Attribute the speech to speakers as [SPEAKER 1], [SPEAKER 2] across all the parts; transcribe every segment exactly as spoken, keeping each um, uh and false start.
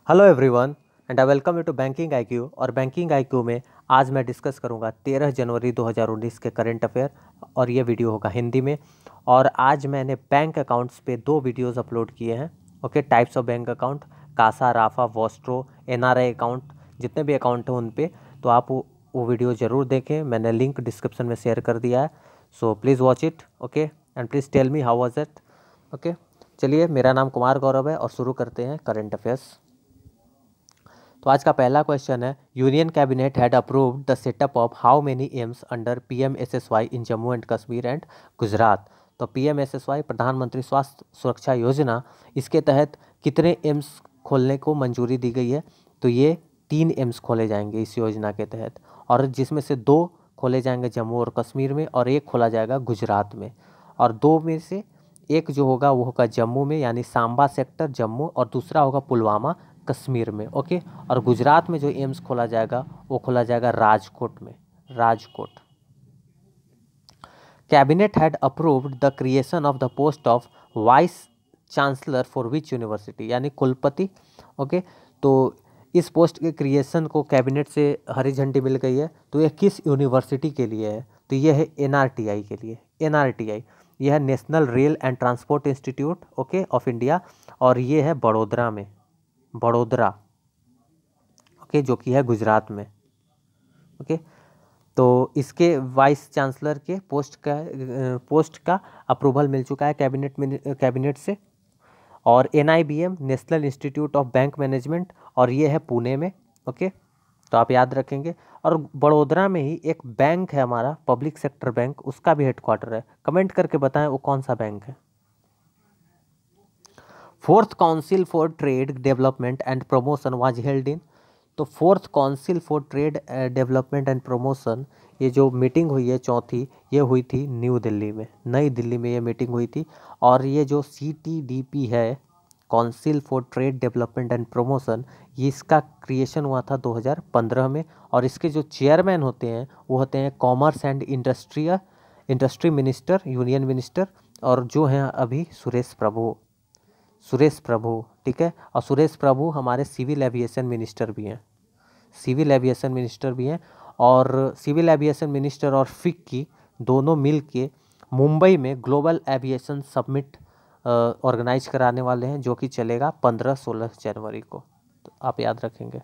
[SPEAKER 1] Hello everyone and I welcome you to banking IQ. और banking IQ में आज मैं डिस्कस करूंगा तेरह जनवरी दो हज़ार उन्नीस के करंट अफेयर, और ये वीडियो होगा हिंदी में। और आज मैंने बैंक अकाउंट्स पे दो वीडियोस अपलोड किए हैं। Okay, types of bank account, CASA, राफा, वॉस्ट्रो, एनआरआई अकाउंट, जितने भी अकाउंट हैं उन पे, तो आप वो, वो वीडियो ज़रूर देखें। मैंने लिंक डिस्क्रिप्शन में शेयर कर दिया है, so please watch it. Okay, and please tell me how was it. Okay, चलिए, मेरा नाम कुमार गौरव है और शुरू करते हैं करंट अफेयर्स। तो आज का पहला क्वेश्चन है, union cabinet had approved the setup of how many AIIMS under PMSSY in Jammu and Kashmir and Gujarat. तो पीएमएसएसवाई, प्रधानमंत्री स्वास्थ्य सुरक्षा योजना, इसके तहत कितने एम्स खोलने को मंजूरी दी गई है? तो ये तीन एम्स खोले जाएंगे इस योजना के तहत, और जिसमें से दो खोले जाएंगे जम्मू और कश्मीर में और एक खोला जाएगा गुजरात में। और दो में से एक जो होगा वो होगा जम्मू में, यानी सांबा सेक्टर जम्मू, और दूसरा होगा पुलवामा कश्मीर में। ओके, और गुजरात में जो एम्स खोला जाएगा वो खोला जाएगा राजकोट में, Rajkot. Cabinet had approved the creation of the post of vice chancellor for which university, यानी कुलपति। ओके, तो इस पोस्ट के क्रिएशन को कैबिनेट से हरी झंडी मिल गई है। तो यह किस यूनिवर्सिटी के लिए है? तो यह है एनआरटीआई के लिए। एनआरटीआई यह है national rail and transport institute okay of India, और ये है बड़ोदरा में, बड़ोदरा ओके, जो कि है गुजरात में। ओके, तो इसके वाइस चांसलर के पोस्ट का पोस्ट का अप्रूवल मिल चुका है कैबिनेट में, कैबिनेट से। और NIBM, national institute of bank management, और ये है पुणे में। ओके, तो आप याद रखेंगे। और बड़ोदरा में ही एक बैंक है हमारा, पब्लिक सेक्टर बैंक, उसका भी हेडक्वार्टर है। कमेंट करके बताएं वो कौन सा बैंक है। Fourth council for trade development and promotion was held in. तो fourth council for trade development and promotion, ये जो मीटिंग हुई है चौथी, ये हुई थी न्यू दिल्ली में, नई दिल्ली में ये मीटिंग हुई थी। और ये जो सी टी डी पी है, council for trade development and promotion, ये इसका क्रिएशन हुआ था दो हज़ार पंद्रह में। और इसके जो चेयरमैन होते हैं वो होते हैं commerce and industry industry minister, union minister, और जो हैं अभी सुरेश प्रभु, सुरेश प्रभु ठीक है। और सुरेश प्रभु हमारे सिविल एविएशन मिनिस्टर भी हैं, सिविल एविएशन मिनिस्टर भी हैं। और सिविल एविएशन मिनिस्टर और फिक की दोनों मिल के मुंबई में ग्लोबल एविएशन समिट ऑर्गेनाइज कराने वाले हैं, जो कि चलेगा पंद्रह सोलह जनवरी को, तो आप याद रखेंगे।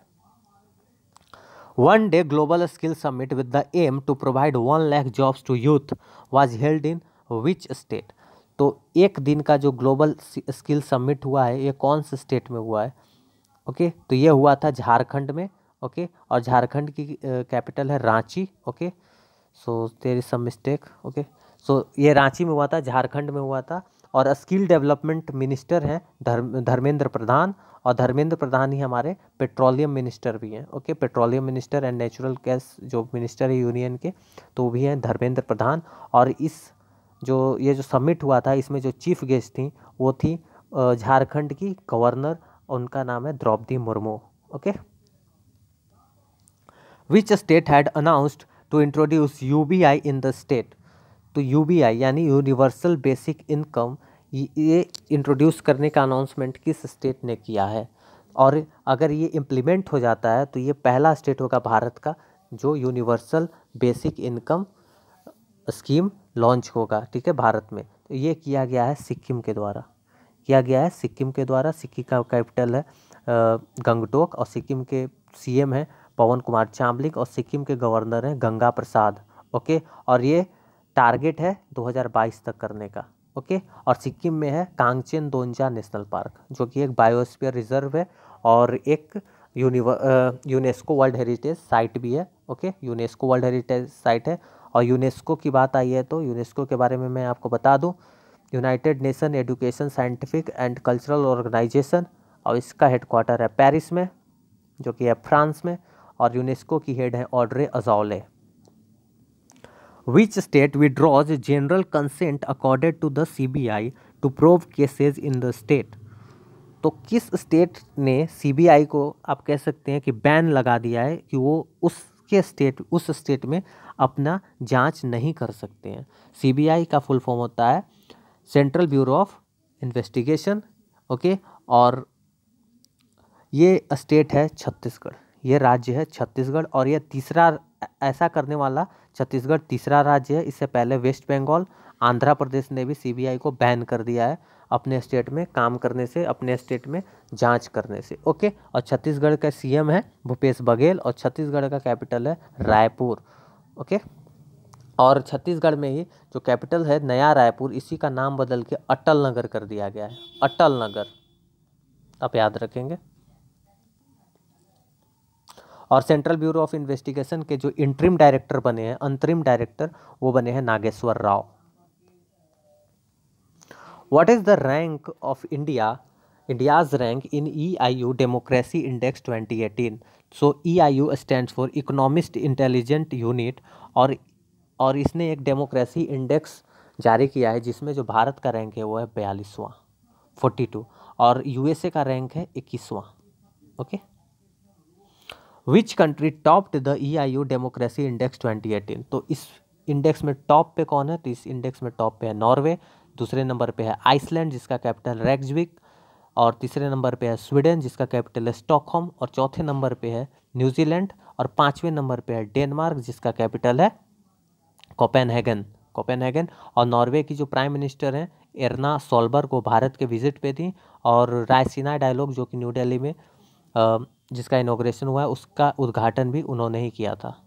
[SPEAKER 1] One day global skill summit with the aim to provide one lakh jobs to youth was held in which state. तो एक दिन का जो ग्लोबल स्किल समिट हुआ है, ये कौन से स्टेट में हुआ है? ओके, तो ये हुआ था झारखंड में। ओके, और झारखंड की कैपिटल है Ranchi. Okay, so there is some mistake. Okay, so ये रांची में हुआ था, झारखंड में हुआ था। और स्किल डेवलपमेंट मिनिस्टर हैं धर्म धर्मेंद्र प्रधान, और धर्मेंद्र प्रधान ही हमारे पेट्रोलियम मिनिस्टर भी हैं। Okay, petroleum minister and natural gas जो मिनिस्टर है यूनियन के, तो वो भी हैं धर्मेंद्र प्रधान। और इस जो ये जो समिट हुआ था, इसमें जो चीफ गेस्ट थी वो थी झारखंड की गवर्नर, उनका नाम है Draupadi Murmu. Okay, which state had announced to introduce UBI in the state. तो यूबीआई यानी यूनिवर्सल बेसिक इनकम, ये इंट्रोड्यूस करने का अनाउंसमेंट किस स्टेट ने किया है? और अगर ये इम्प्लीमेंट हो जाता है तो ये पहला स्टेट होगा भारत का जो universal basic income scheme launch होगा, ठीक है, भारत में। तो ये किया गया है सिक्किम के द्वारा, किया गया है सिक्किम के द्वारा। सिक्किम का कैपिटल है गंगटोक, और सिक्किम के सीएम हैं पवन कुमार चामलिंग, और सिक्किम के गवर्नर हैं गंगा प्रसाद। ओके, और ये टारगेट है दो हज़ार बाईस तक करने का। ओके, और सिक्किम में है कांगचेन दोंजा नेशनल पार्क, जो कि एक बायोस्फीयर रिजर्व है और एक यूनिवर यूनेस्को वर्ल्ड हेरिटेज साइट भी है। Okay, UNESCO world heritage site है। और यूनेस्को की बात आई है तो यूनेस्को के बारे में मैं आपको बता दूं, united nation education scientific and cultural organization, और इसका हेडक्वार्टर है पेरिस में, जो कि है फ्रांस में। और यूनेस्को की हेड है Audrey Azoulay. Which state withdraws general consent accorded to the CBI to probe cases in the state. तो किस स्टेट ने सीबीआई को आप कह सकते हैं कि बैन लगा दिया है कि वो उसके स्टेट उस स्टेट में अपना जांच नहीं कर सकते हैं? सीबीआई का फुल फॉर्म होता है central bureau of investigation. Okay, और ये स्टेट है छत्तीसगढ़, ये राज्य है छत्तीसगढ़, और ये तीसरा ऐसा करने वाला छत्तीसगढ़ तीसरा राज्य है। इससे पहले वेस्ट बंगाल, आंध्र प्रदेश ने भी सीबीआई को बैन कर दिया है अपने स्टेट में काम करने से, अपने स्टेट में जांच करने से। ओके, और छत्तीसगढ़ का सीएम है भूपेश बघेल और छत्तीसगढ़ का कैपिटल है रायपुर। ओके, और छत्तीसगढ़ में ही जो कैपिटल है नया रायपुर, इसी का नाम बदल के अटल नगर कर दिया गया है, अटल नगर, आप याद रखेंगे। और सेंट्रल ब्यूरो ऑफ इन्वेस्टिगेशन के जो इंटरिम डायरेक्टर बने हैं, अंतरिम डायरेक्टर, वो बने हैं Nageshwar Rao. What is the rank of India, India's rank in E I U democracy index twenty eighteen. So E I U stands for economist intelligent unit, और और इसने एक डेमोक्रेसी इंडेक्स जारी किया है जिसमें जो भारत का रैंक है वो है बयालीसवां, फोर्टी टू, और यूएसए का रैंक है इक्कीसवां। Okay, which country topped the E I U democracy index twenty eighteen. तो इस इंडेक्स में टॉप पे कौन है, तो इस इंडेक्स में टॉप पे है नॉर्वे, दूसरे नंबर पे है आइसलैंड जिसका कैपिटल रेक्सविक, और तीसरे नंबर पे है स्वीडन जिसका कैपिटल है स्टॉकहोम, और चौथे नंबर पे है न्यूजीलैंड, और पांचवें नंबर पे है डेनमार्क जिसका कैपिटल है कोपेनहेगन, कोपेनहेगन। और नॉर्वे की जो प्राइम मिनिस्टर हैं एर्ना सोलबर्ग, वो भारत के विजिट पे थी, और रायसीना डायलॉग जो कि न्यू दिल्ली में आ, जिसका इनॉग्रेशन हुआ है उसका उद्घाटन भी उन्होंने ही किया था।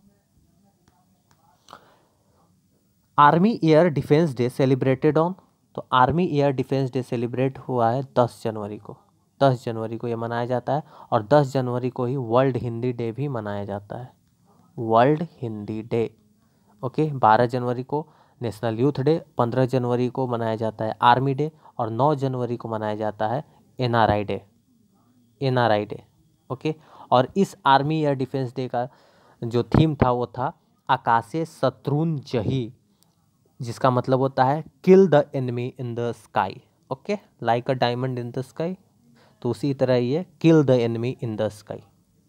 [SPEAKER 1] Army air defence day celebrated on, तो army air defence day celebrate हुआ है दस जनवरी को, दस जनवरी को ये मनाया जाता है, और दस जनवरी को ही वर्ल्ड हिंदी डे भी मनाया जाता है, वर्ल्ड हिंदी डे। ओके, बारह जनवरी को नेशनल यूथ डे, पंद्रह जनवरी को मनाया जाता है आर्मी डे, और नौ जनवरी को मनाया जाता है N R I day, N R I day. Okay, और इस आर्मी एयर डिफेंस डे का जो थीम था वो था आकाशे शत्रुन जही, जिसका मतलब होता है kill the enemy in the sky. Okay, like a diamond in the sky, तो उसी तरह ये kill the enemy in the sky.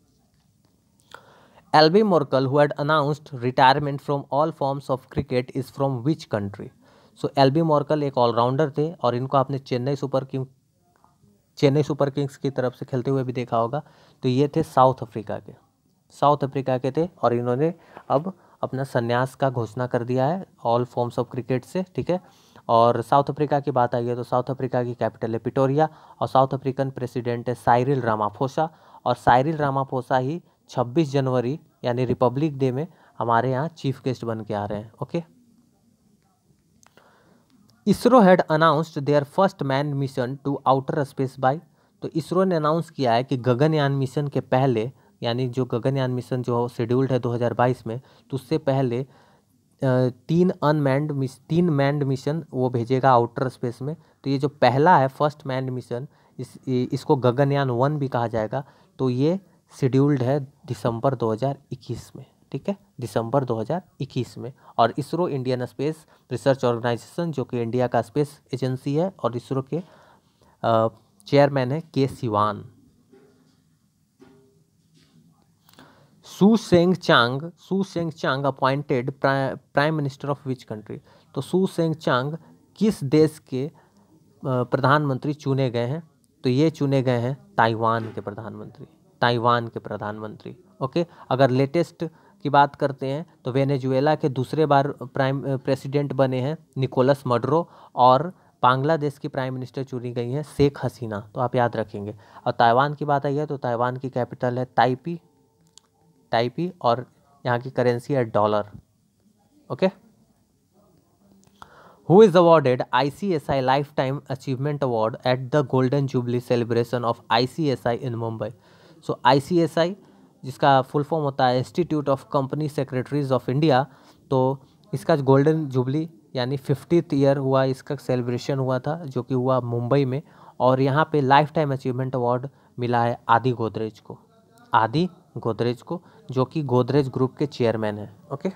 [SPEAKER 1] Albie Morkel who had announced retirement from all forms of cricket is from which country. So Albie Morkel एक all rounder थे, और इनको आपने Chennai Super King Chennai Super Kings की तरफ से खेलते हुए भी देखा होगा। तो ये थे साउथ अफ्रीका के, साउथ अफ्रीका के थे, और इन्होंने अब अपना संन्यास का घोषणा कर दिया है ऑल फॉर्म्स ऑफ क्रिकेट से। ठीक है, और साउथ अफ्रीका की बात आई है तो साउथ अफ्रीका की कैपिटल है पिटोरिया, और साउथ अफ्रीकन प्रेसिडेंट है साइरिल रामाफोसा, और साइरिल रामाफोसा ही छब्बीस जनवरी यानी रिपब्लिक डे में हमारे यहाँ चीफ गेस्ट बन के आ रहे हैं। Okay, ISRO had announced their first man mission to outer space by, तो इसरो ने अनाउंस किया है कि गगनयान मिशन के पहले, यानी जो गगनयान मिशन जो शेड्यूल्ड है दो हज़ार बाईस में, तो उससे पहले तीन अनमैन्ड मिस तीन मैन्ड मिशन वो भेजेगा आउटर स्पेस में। तो ये जो पहला है फर्स्ट मैन्ड मिशन, इस इसको गगनयान वन भी कहा जाएगा, तो ये शेड्यूल्ड है दिसंबर दो हज़ार इक्कीस में। ठीक है, दिसंबर दो हज़ार इक्कीस में। और ISRO Indian space research organization जो कि इंडिया का स्पेस एजेंसी है, और इसरो के चेयरमैन है K Sivan. Su Tseng Chang Su Tseng Chang appointed prime minister of which country, तो सू सेंग चांग किस देश के प्रधानमंत्री चुने गए हैं, तो ये चुने गए हैं ताइवान के प्रधानमंत्री, ताइवान के प्रधानमंत्री। ओके, अगर लेटेस्ट की बात करते हैं तो वेनेजुएला के दूसरे बार प्राइम प्रेसिडेंट बने हैं निकोलस मडुरो, और बांग्लादेश की प्राइम मिनिस्टर चुनी गई हैं शेख हसीना, तो आप याद रखेंगे। और ताइवान की बात आई है तो ताइवान की कैपिटल है ताइपी, ताइपी, और यहाँ की करेंसी है dollar. Okay, who is awarded I C S I lifetime achievement award at the golden jubilee celebration of I C S I in Mumbai. So I C S I जिसका full form होता है institute of company secretaries of India, तो इसका golden jubilee यानी fiftieth year हुआ, इसका celebration हुआ था जो कि हुआ मुंबई में, और यहाँ पे लाइफ टाइम अचीवमेंट अवार्ड मिला है आदि गोदरेज को, आदि गोदरेज को, जो कि गोदरेज ग्रुप के चेयरमैन हैं। Okay,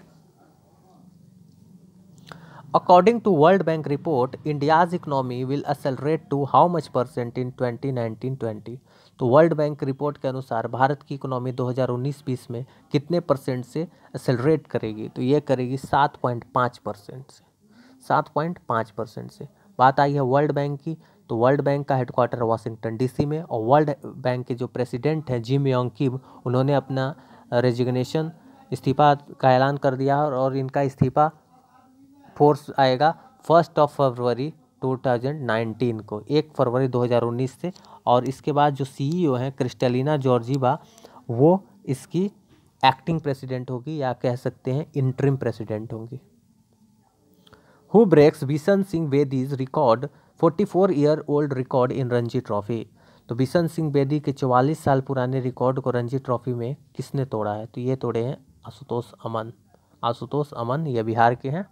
[SPEAKER 1] according to world bank report India's economy will accelerate to how much percent in twenty nineteen twenty, तो वर्ल्ड बैंक रिपोर्ट के अनुसार भारत की इकोनॉमी दो हज़ार उन्नीस बीस में कितने परसेंट से एक्सेलरेट करेगी, तो ये करेगी सात पॉइंट पाँच परसेंट से, सात पॉइंट पाँच परसेंट से। बात आई है वर्ल्ड बैंक की, तो वर्ल्ड बैंक का हेडक्वार्टर वाशिंगटन डीसी में, और वर्ल्ड बैंक के जो प्रेसिडेंट हैं जिम योंग किम, उन्होंने अपना रेजिग्नेशन इस्तीफा का ऐलान कर दिया और इनका इस्तीफा फोर्स आएगा फर्स्ट ऑफ फरवरी दो हज़ार उन्नीस को, एक फरवरी दो हज़ार उन्नीस से। और इसके बाद जो सीईओ हैं क्रिस्टलिना जॉर्जीवा, वो इसकी एक्टिंग प्रेसिडेंट होगी या कह सकते हैं इंटरिम प्रेसिडेंट होंगी। Who breaks Bishan Singh Bedi's record चौवालीस year old record in Ranji trophy. तो बिशन सिंह बेदी के चौवालीस साल पुराने रिकॉर्ड को रणजी ट्रॉफी में किसने तोड़ा है? तो ये तोड़े हैं आशुतोष अमन। आशुतोष अमन ये बिहार के हैं।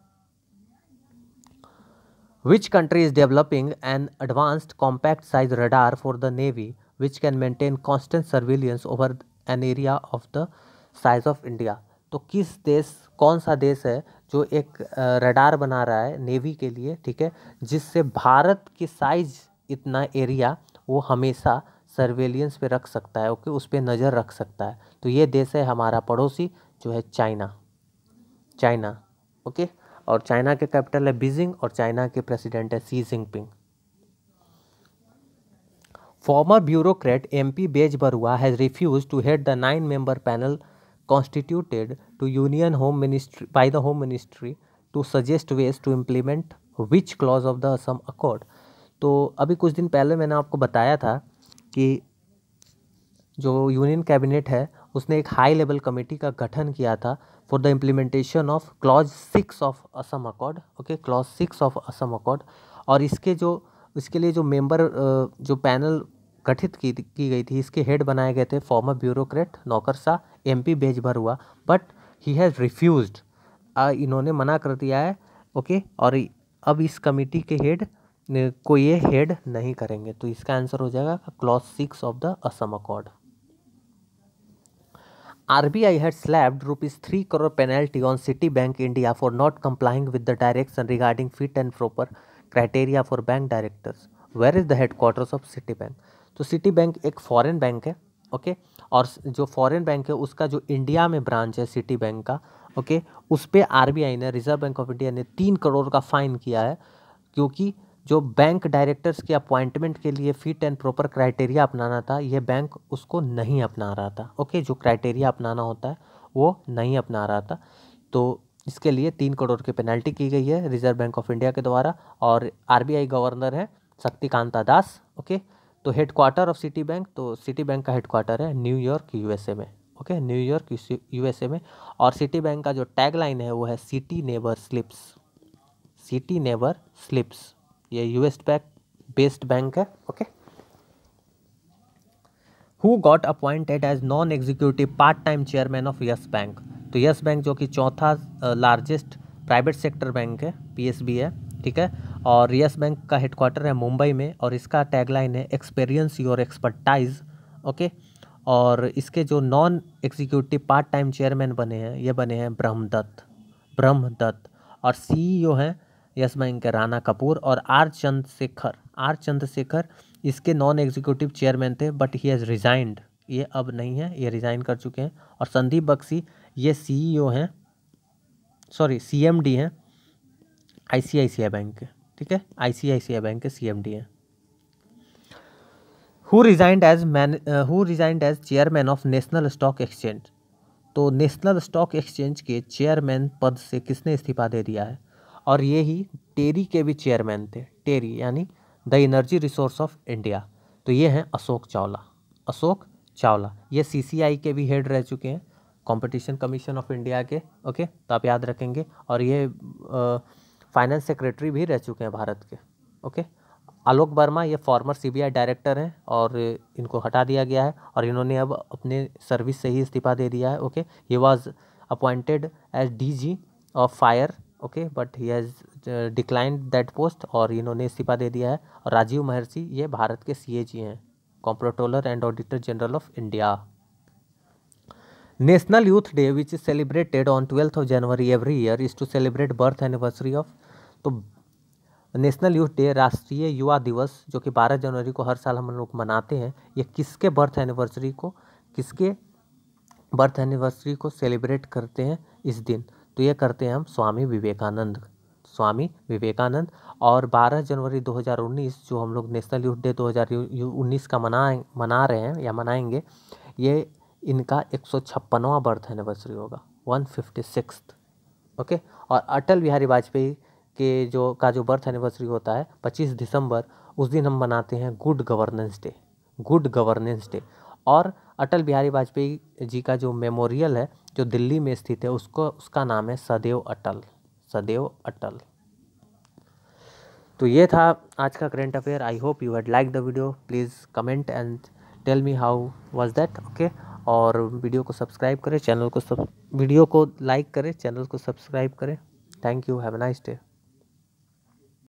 [SPEAKER 1] Which country is developing an advanced compact size radar for the Navy which can maintain constant surveillance over an area of the size of India? तो किस देश, कौन सा देश है जो एक रडार बना रहा है नेवी के लिए, ठीक है, जिससे भारत की साइज इतना एरिया वो हमेशा सर्वेलियंस पे रख सकता है, ओके, उस पर नज़र रख सकता है। तो ये देश है हमारा पड़ोसी जो है चाइना। चाइना, ओके, और चाइना के कैपिटल है बीजिंग और चाइना के प्रेसिडेंट है Xi Jinping. Former bureaucrat MP Bezbaruah has refused to head the nine member panel constituted to union home ministry by the home ministry to suggest ways to implement which clause of the Assam accord. तो अभी कुछ दिन पहले मैंने आपको बताया था कि जो यूनियन कैबिनेट है उसने एक हाई लेवल कमेटी का गठन किया था for the implementation of clause six of Assam accord, okay, clause six of Assam accord. और इसके जो इसके लिए जो मेंबर जो पैनल गठित की की गई थी, इसके हेड बनाए गए थे फॉर्मर ब्यूरोक्रेट नौकरशाह MP Bezbaruah, but he has refused, इन्होंने मना कर दिया है, ओके। और अब इस कमेटी के हेड को ये हेड नहीं करेंगे। तो इसका आंसर हो जाएगा clause six of the Assam accord. R B I had slapped rupees three crore penalty on Citibank India for not complying with the direction regarding fit and proper criteria for bank directors. Where is the headquarters of Citibank? तो Citibank एक foreign bank है, okay, और जो foreign bank है उसका जो India में branch है Citibank का, ओके, उस पर आर बी आई ने, रिजर्व बैंक ऑफ इंडिया ने तीन करोड़ का फाइन किया है, क्योंकि जो बैंक डायरेक्टर्स के अपॉइंटमेंट के लिए फिट एंड प्रॉपर क्राइटेरिया अपनाना था, यह बैंक उसको नहीं अपना रहा था, ओके, जो क्राइटेरिया अपनाना होता है वो नहीं अपना रहा था। तो इसके लिए तीन करोड़ की पेनल्टी की गई है रिजर्व बैंक ऑफ इंडिया के द्वारा, और आरबीआई गवर्नर है शक्तिकांता दास, ओके। तो headquarter of Citibank, तो सिटी बैंक का हेड क्वार्टर है न्यूयॉर्क यूएसए में, ओके, न्यूयॉर्क यूएसए में। और सिटी बैंक का जो टैगलाइन है वो है Citi never sleeps, Citi never sleeps. ये यूएस बैंक बेस्ड बैंक है, okay. Who got appointed as non executive part time chairman of Yes bank. तो यस बैंक जो कि चौथा लार्जेस्ट प्राइवेट सेक्टर बैंक है, पीएसबी है, ठीक है, और यस बैंक का हेडक्वार्टर है मुंबई में, और इसका टैगलाइन है एक्सपीरियंस योर एक्सपर्टाइज, ओके। और इसके जो non executive part time chairman बने हैं, ये बने हैं ब्रह्मदत्त ब्रह्मदत्त और सीईओ हैं यस बैंक के राणा कपूर और आर चंद्रशेखर आर चंद्रशेखर इसके नॉन एग्जीक्यूटिव चेयरमैन थे, बट ही हैज़ रिजाइंड, ये अब नहीं है, ये रिज़ाइन कर चुके हैं। और संदीप बख्शी ये सीईओ हैं, सॉरी सीएमडी हैं आईसीआईसीआई बैंक के, ठीक है, आईसीआईसीआई बैंक के सीएमडी हैं। Who resigned as man who resigned as chairman of national stock exchange. तो नेशनल स्टॉक एक्सचेंज के चेयरमैन पद से किसने इस्तीफा दे दिया है? और ये ही टेरी के भी चेयरमैन थे, टेरी यानी the energy resource of India. तो ये हैं अशोक चावला अशोक चावला ये सीसीआई के भी हेड रह चुके हैं, कंपटीशन कमीशन ऑफ इंडिया के, ओके, तो आप याद रखेंगे। और ये फाइनेंस सेक्रेटरी भी रह चुके हैं भारत के, ओके। आलोक वर्मा ये फॉर्मर सीबीआई डायरेक्टर हैं और इनको हटा दिया गया है और इन्होंने अब अपने सर्विस से ही इस्तीफा दे दिया है, okay. He was appointed as DG of fire, okay, but he has declined that post और इन्होंने इस्तीफा दे दिया है। और राजीव महर्षि ये भारत के सीएजी हैं, comptroller and auditor general of India. National youth day which is celebrated on twelfth of January every year is to celebrate birth anniversary of. तो नेशनल यूथ डे राष्ट्रीय युवा दिवस जो कि बारह जनवरी को हर साल हम लोग मनाते हैं, ये किसके बर्थ एनिवर्सरी को किसके बर्थ एनिवर्सरी को सेलिब्रेट करते हैं इस दिन? तो ये करते हैं हम स्वामी विवेकानंद स्वामी विवेकानंद। और बारह जनवरी दो हज़ार उन्नीस जो हम लोग नेशनल यूथ डे दो हज़ार उन्नीस का मना मना रहे हैं या मनाएंगे, ये इनका एक सौ छप्पनवां बर्थ एनिवर्सरी होगा, वन फिफ्टी सिक्स्थ। ओके। और अटल बिहारी वाजपेयी के जो का जो बर्थ एनिवर्सरी होता है पच्चीस दिसंबर, उस दिन हम मनाते हैं good governance day, good governance day. और अटल बिहारी वाजपेयी जी का जो मेमोरियल है जो दिल्ली में स्थित है, उसको उसका नाम है सदैव अटल, सदैव अटल। तो ये था आज का current affair. I hope you had like the video. Please comment and tell me how was that. Okay. और वीडियो को सब्सक्राइब करें, चैनल को सब वीडियो को लाइक करें, चैनल को सब्सक्राइब करें। Thank you, have a nice day.